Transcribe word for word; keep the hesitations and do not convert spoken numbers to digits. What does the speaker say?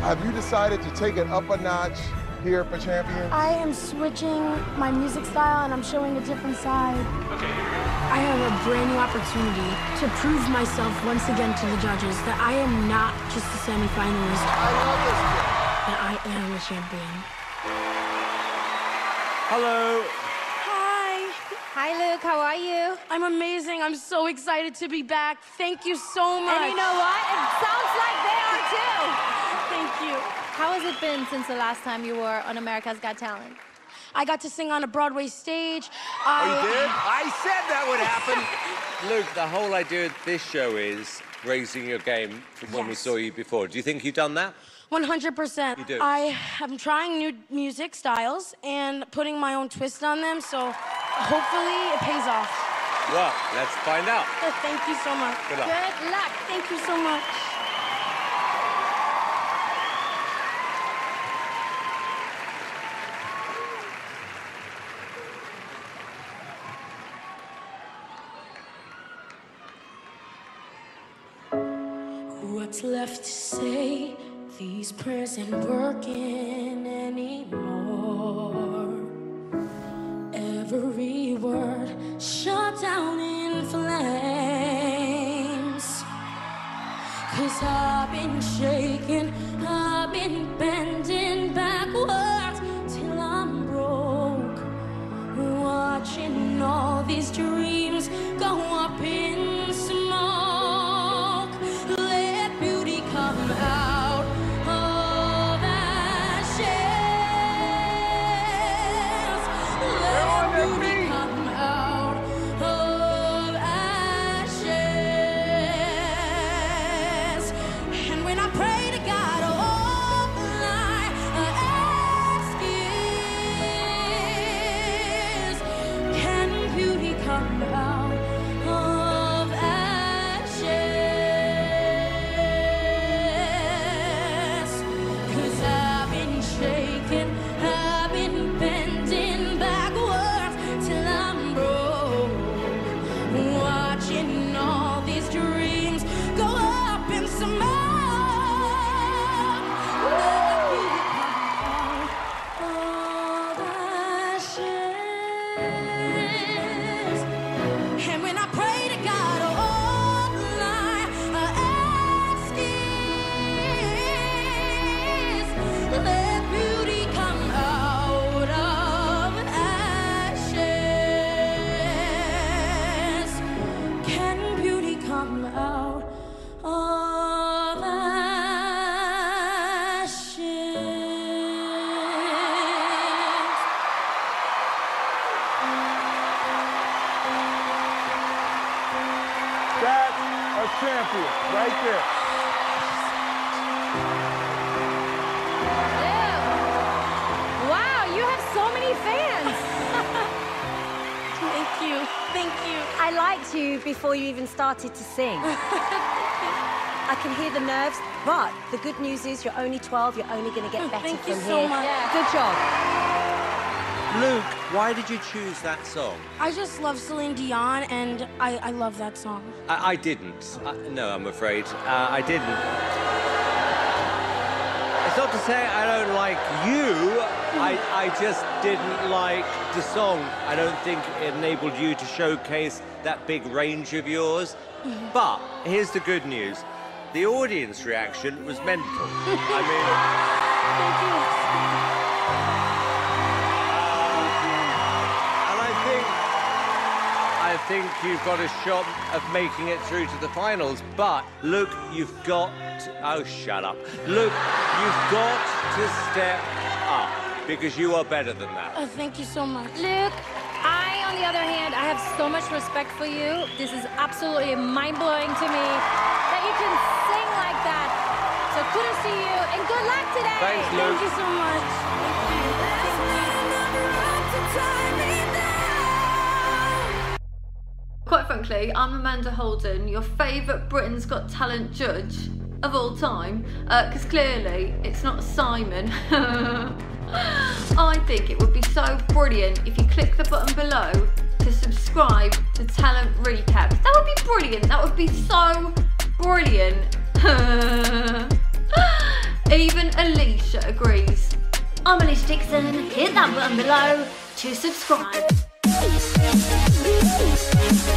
Have you decided to take it up a notch here for Champions? I am switching my music style and I'm showing a different side. Okay. I have a brand new opportunity to prove myself once again to the judges that I am not just a semifinalist. I love this kid. That I am a champion. Hello. Hi. Hi, Luke. How are you? I'm amazing. I'm so excited to be back. Thank you so much. And you know what? It sounds like they are too. Thank you. How has it been since the last time you were on America's Got Talent? I got to sing on a Broadway stage. Oh, I... you did? I said that would happen. Luke, the whole idea of this show is raising your game from when Yes. we saw you before. Do you think you've done that? one hundred percent. You do? I am trying new music styles and putting my own twist on them, so hopefully it pays off. Well, let's find out. Thank you so much. Good luck. Good luck. Thank you so much. What's left to say? These prayers ain't working anymore. Every word shut down in flames. Cause I've been shaking, I've been bending backwards till I'm broke. Watching all these dreams go up in smoke. Let beauty come out of ashes. Let beauty come out of ashes. And when I pray to God, all I ask is, can beauty come out of ashes? 'Cause I've been shaking, I've been bending backwards till I'm broke. Watching all these dreams go up in smoke. Let beauty come out of ashes. And when I pray to God, all I ask is, let beauty come out of ashes. Can beauty come out of ashes? That's a champion right there. Ew. Wow, you have so many fans. Thank you. Thank you. I liked you before you even started to sing. I can hear the nerves, but the good news is you're only twelve, you're only going to get better Thank from you so here. much. Yeah. Good job. Luke, why did you choose that song? I just love Celine Dion, and I, I love that song. I, I didn't. I, no, I'm afraid. Uh, I didn't. It's not to say I don't like you. I, I just didn't like the song. I don't think it enabled you to showcase that big range of yours. But here's the good news. The audience reaction was mental. I mean... Thank you. And I think, I think you've got a shot of making it through to the finals, but Luke, you've got to, oh, shut up. Luke, you've got to step up because you are better than that. Uh, thank you so much. Luke, I, on the other hand, I have so much respect for you. This is absolutely mind-blowing to me that you can sing like that. So kudos to you, and good luck today. Thanks, Luke. Thank you so much. Quite frankly, I'm Amanda Holden, your favourite Britain's Got Talent judge of all time, because uh, clearly it's not Simon. I think it would be so brilliant if you click the button below to subscribe to Talent Recaps. That would be brilliant. That would be so brilliant. Even Alesha agrees. I'm Alesha Dixon. Hit that button below to subscribe.